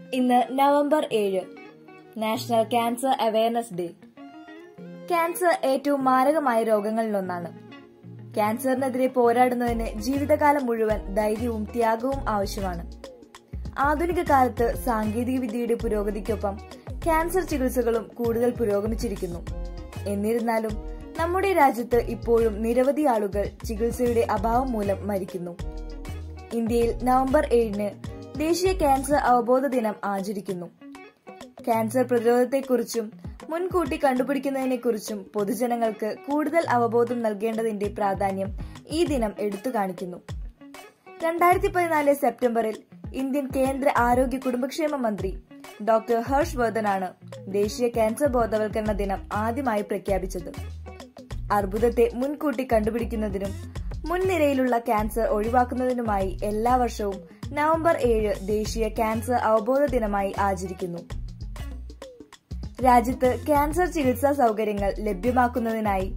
ഇന്ന് November 7 national cancer awareness day. Cancer ഏറ്റവും മാരകമായ രോഗങ്ങളിലൊന്നാണ്. ക്യാൻസറിനെതിരെ പോരാടുന്നതിന് ജീവിതകാലം മുഴുവൻ ധൈര്യവും ത്യാഗവും ആവശ്യമാണ്. ആധുനിക കാലത്ത് സാങ്കേതിക വിദ്യയുടെ പുരോഗതിക്കൊപ്പം ക്യാൻസർ ചികിത്സകളും കൂടുതൽ പുരോഗമിച്ചിരിക്കുന്നു. എന്നിരുന്നാലും നമ്മുടെ രാജ്യത്ത് ഇപ്പോഴും നിരവധി ആളുകൾ ചികിത്സയുടെ അഭാവം മൂലം മരിക്കുന്നു. ഇന്ത്യയിൽ നവംബർ 7 ദേശീയ ക്യാൻസർ അവബോധ ദിനം ആചരിക്കുന്നു. ക്യാൻസർ പ്രതിരോധത്തെക്കുറിച്ചും മുൻകൂട്ടി കണ്ടുപിടിക്കുന്നതിനെക്കുറിച്ചും പൊതുജനങ്ങൾക്ക് കൂടുതൽ അവബോധം നൽകേണ്ടതിന്റെ പ്രാധാന്യം ഈ ദിനം എടുത്തു കാണിക്കുന്നു. 2014 സെപ്റ്റംബറിൽ ഇന്ത്യൻ കേന്ദ്ര ആരോഗ്യ കുടുംബക്ഷേമ മന്ത്രി ഡോക്ടർ ഹർഷ് വർദ്ധനാണ് ദേശീയ ക്യാൻസർ ബോധവൽക്കരണ ദിനം ആദ്യമായി പ്രഖ്യാപിച്ചത്. അർബുദത്തെ മുൻകൂട്ടി കണ്ടുപിടിക്കുന്നതിനും മുൻനിരയിലുള്ള ക്യാൻസർ ഒഴിവാക്കുന്നതിനുമായി എല്ലാ വർഷവും നവംബർ 7 ദേശീയ ക്യാൻസർ അവബോധ ദിനമായി ആചരിക്കുന്നു. രാജ്യത്ത് ക്യാൻസർ ചികിത്സാ സൗകര്യങ്ങൾ ലഭ്യമാക്കുന്നതിനായി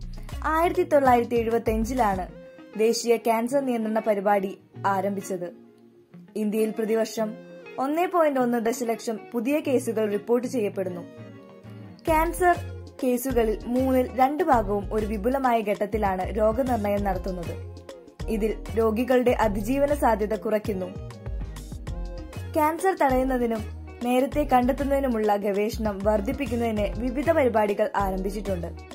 1975 ദേശീയ ക്യാൻസർ നിയന്ത്രണ പരിപാടി ആരംഭിച്ചത്. ഇന്ത്യയിൽ പ്രതിവർഷം 1.1 ദശലക്ഷം പുതിയ കേസുകൾ റിപ്പോർട്ട് ചെയ്യപ്പെടുന്നു. ക്യാൻസർ കേസുകളിൽ 2 ഭാഗവും ഒരു വിപുലമായ ഘട്ടത്തിലാണ് രോഗനിർണയം നടത്തുന്നത്. ഇതിൽ രോഗികളുടെ അതിജീവന സാധ്യത കുറയ്ക്കുന്നു. ക്യാൻസർ തടയുന്നതിനും നേരത്തെ കണ്ടെത്തുന്നതിനുമുള്ള ഗവേഷണം വർദ്ധിപ്പിക്കുന്നതിന് വിവിധ പരിപാടികൾ ആരംഭിച്ചിട്ടുണ്ട്.